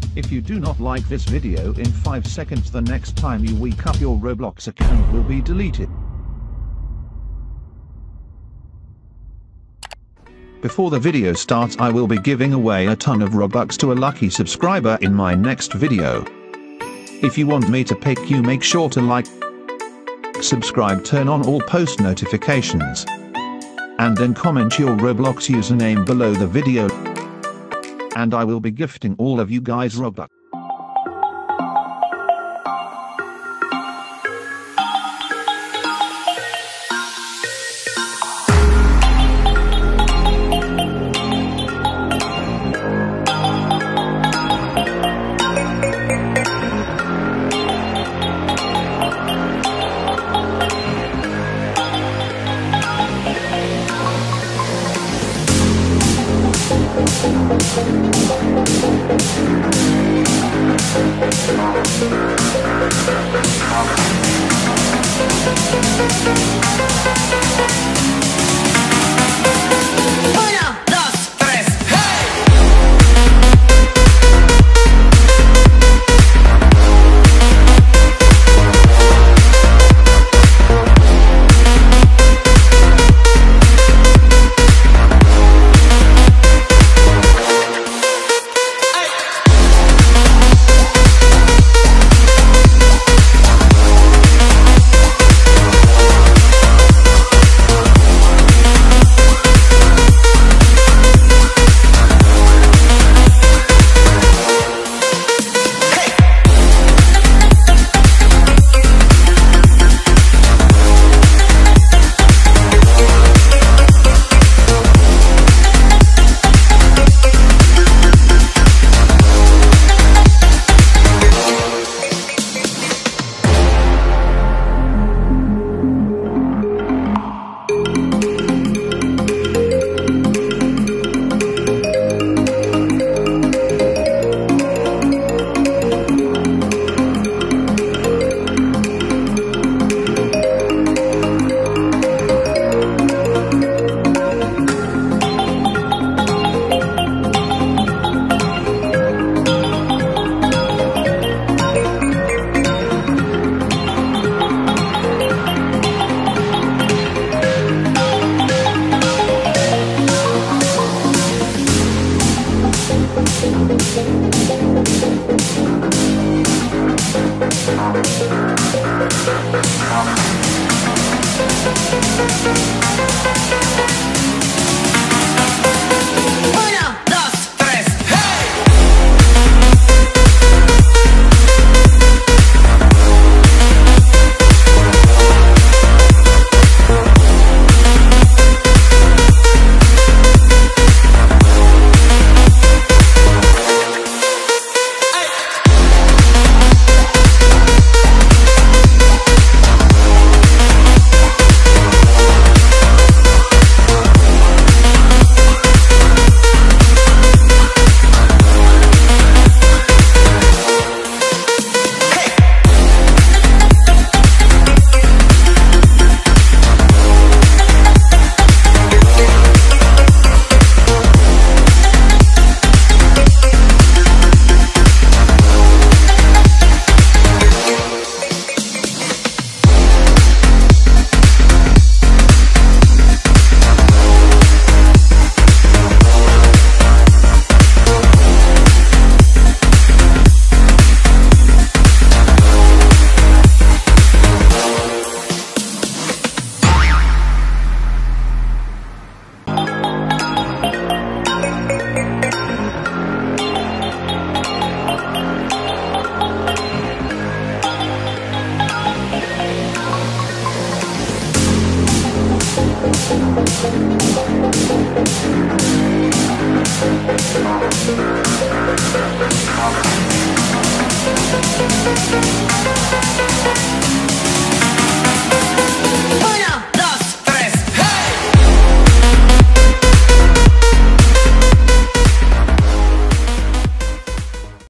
If you do not like this video in 5 seconds, the next time you wake up your Roblox account will be deleted. Before the video starts, I will be giving away a ton of Robux to a lucky subscriber in my next video. If you want me to pick you, make sure to like, subscribe, turn on all post notifications, and then comment your Roblox username below the video, and I will be gifting all of you guys Robux.